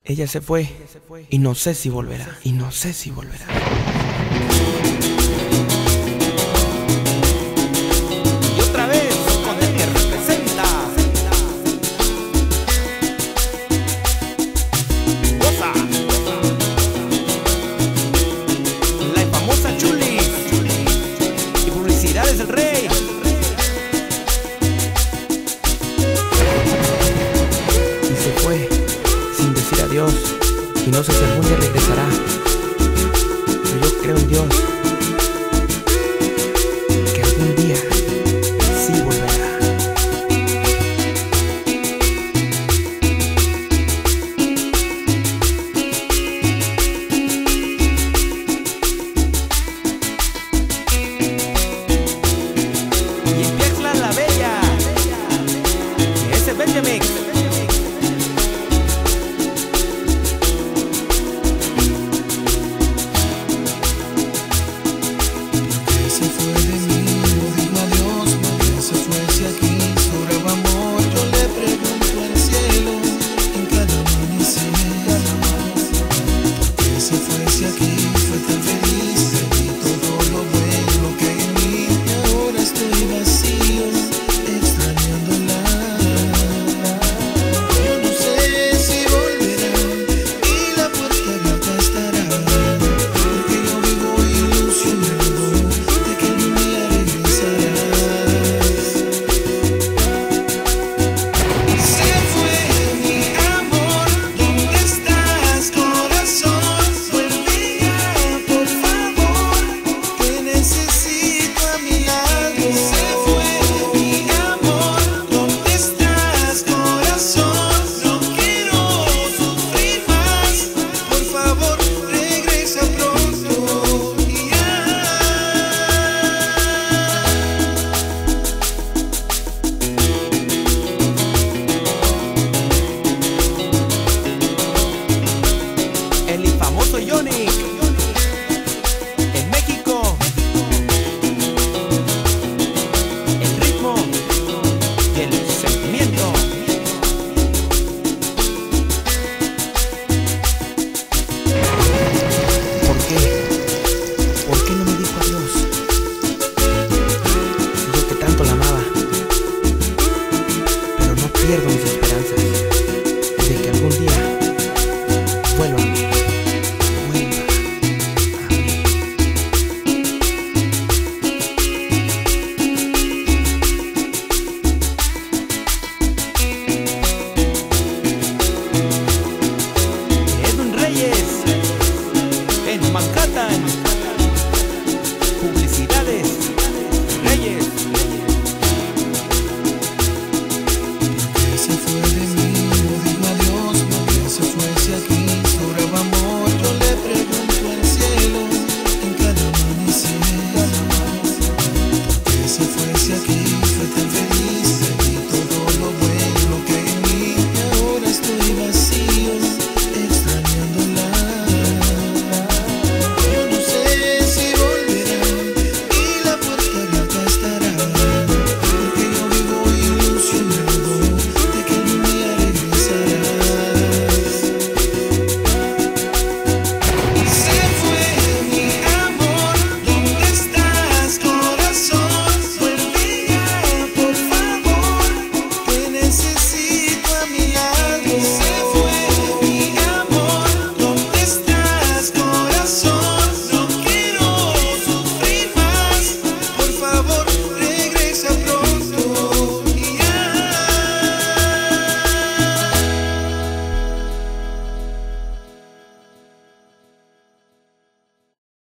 Ella se fue y no sé si volverá, y no sé si volverá. Y otra vez con el que representa. Goza. La famosa Chulis y publicidades del Rey. Y se fue sin decir adiós, y no sé si algún día regresará, pero yo creo en Dios.